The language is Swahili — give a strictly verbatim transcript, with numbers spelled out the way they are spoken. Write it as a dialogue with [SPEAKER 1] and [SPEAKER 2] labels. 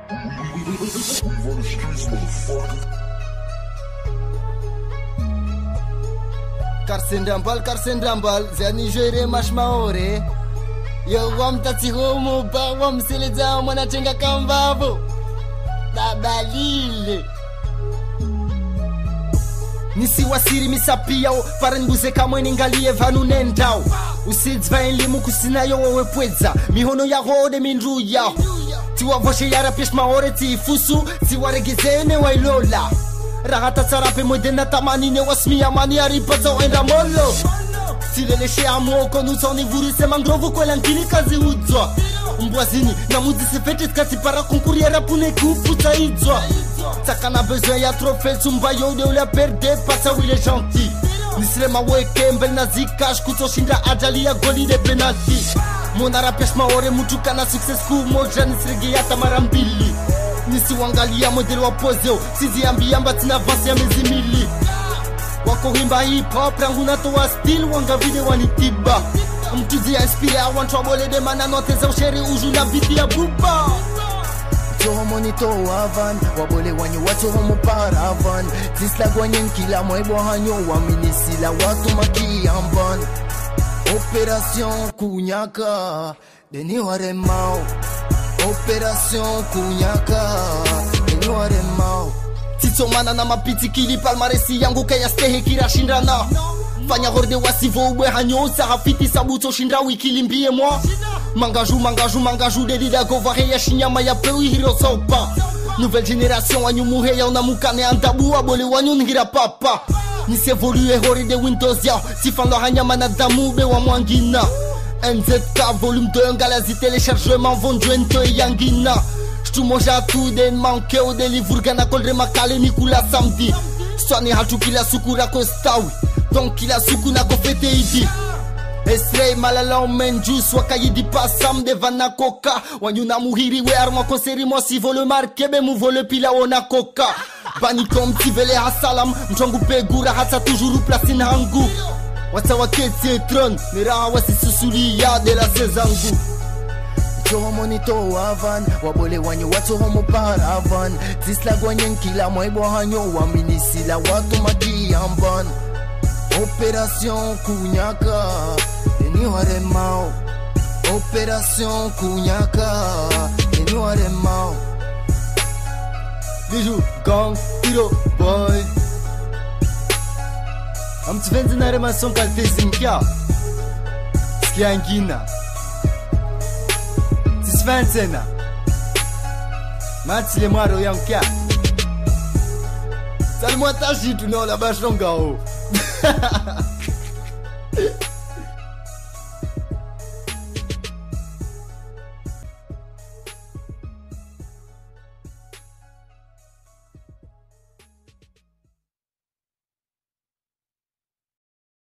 [SPEAKER 1] Karsendambal, karsendambal, za Nigeria mashmaore. Yo wam tati homo ba wam seleza mwana chenga kambavo. Babalile. Nisi wasiri misapiyao parenguze kamwe ningalie vanu nendao. Usidzva enlimu kusina yo wewe pwedza mihono ya hode mindru yao. Tiwa voshe yara peshmaore ti fusu tiwa regezene wailola. Rahata tsarape modena tamanine wasmi amani aripaza enda molo. Sileleshe amoko nusoni vurise mangrovu kwelankini kazi udzwa. Mbwazini na mudisi fete skati para konkuriera pune kupu taidzwa. Takana besoin ya trophée tsumba yode ula perde pasa wile gentil. Nisile maweke mbel na zikash kutoshinda ajali ya goli de penalty. Monara peshmaore mutuka na success ku moja nisrege ya tamarambili. Nisi wangalia modelo wa pozeo sizi ambiamba tina vasi ya mezimili. Wako himba hip hop rangu na toa style wanga vide wanitiba. Mtuzi ya inspire awantu wabole de manano teza usheri uju na biti ya buba.
[SPEAKER 2] Homo nito avan wabole wanyo watu homo paravan tisla gwanyen kila mwebo hanyo waminisila watu makiamban. Opération Kunyaka deni waremao. Opération Kunyaka deni waremao.
[SPEAKER 1] Tito mana na mapiti kili palmaresi yangu kaya stehe kirashindana. Fanya horde wasivo uwe hanyo sahafiti sabuto shindra wikili mbie mwa. Mangaju, mangaju, mangaju delida govare ya shinyama ya pewi hiro sopa. Nouvelle génération wanyu muhe ya unamukane andabu wabole wanyu ngira papa. Nisi evolue hori de Windows yao sifando hanyama na damu be wa mwangina. N Z K volume deux ngalazi téléchargement vonjwento yangina. Shtumoja tu den manke o de livre gana kolre makale nikula samedi. Swani hatu kila sukura kostawi don kila suku na kofete idi. Esrei malala menjus wakayidi pasam de vana koka. Wanyuna muhiri we arma konseri mo si vole markebe mu vole pila ona koka. Bani kom tivele hasalam mchongu pegura hata toujours place hangu. Wata waketi etron miraha wasi susuli ya de la sezangu.
[SPEAKER 2] Homo nito avan wabole wanyo watu homo paravan tisla gwanyen kila mwebo hanyo waminisila watu makiamban. Opération Kunyaka deni waremao. Opération Kunyaka deni waremao.
[SPEAKER 1] Bijou gang hero boy. Amtvenzi na remason kalte zinkia. Skiangina. Tisvensena. Matile mwaro yankia. Salmo atashi tu no la bashonga o.